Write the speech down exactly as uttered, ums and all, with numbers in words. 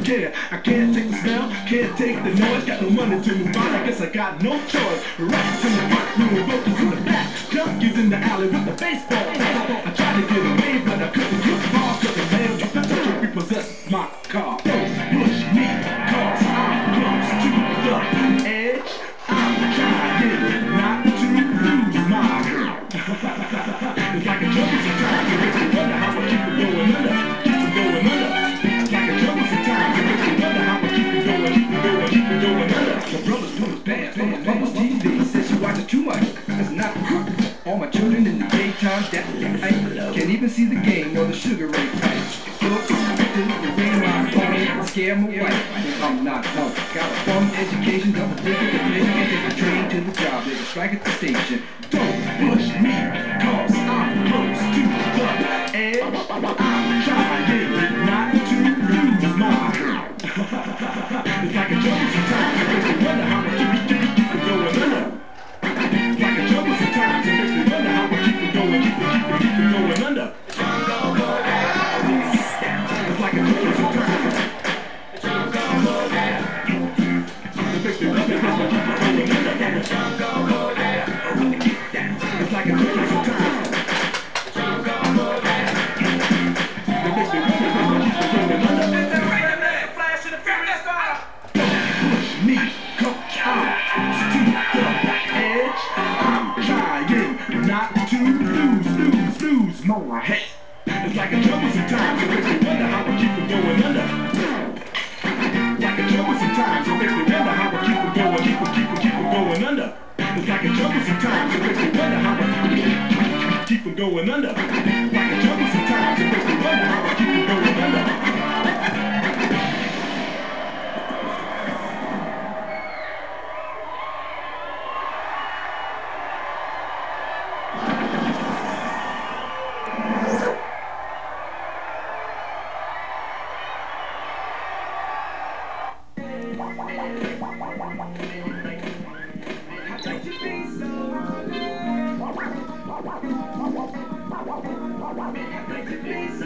yeah. I can't take the smell, can't take the noise. Got no money to move on, I guess I got no choice. Rats in the front room, vocals in the back. Junkies in the alley with the baseball bat. I tried to get away, but I couldn't get far, cause the man just tried to repossess my car. Don't push me, cause I'm close to the edge. I'm trying not to lose my it's like a jungle sometimes, it makes me wonder how I keep it going under. Keep it going under. It's like a jungle sometimes, it makes me wonder how I keep it going, keep it going, keep it going under. My brother's doing his best on my mama's T V. Says she watches too much, that's not good. All my children in the daytime, that I can't even see the game or the sugar rate pipe. Look, the rain my phone, scare my wife, I'm not home. Got a bum education, double digit division, can't take a train to the job, there's a strike at the station. Don't push me, cause I'm close to the edge. I'm trying not to lose my it's like a jungle sometimes, it makes me wonder how much you keep, keep, keep it going under. It's like a jungle sometimes, it makes me wonder how much keep it going, keep it, keep it, keep it going under. It's like a jungle sometimes. It makes me wonder how much keep it going under. It's like a jungle sometimes. It makes me wonder how much keep it going under. Push me, come out to the edge. I'm trying not to lose, lose, lose my head. It's like a jungle sometimes, it makes me wonder how I keep it going under. Like a jungle sometimes, it makes me wonder how I keep it going, keep it, keep it, keep it going under. It's like a jungle sometimes, it makes me wonder how I keep it going under. Like a jungle sometimes, it makes me wonder how I keep it going under. Please.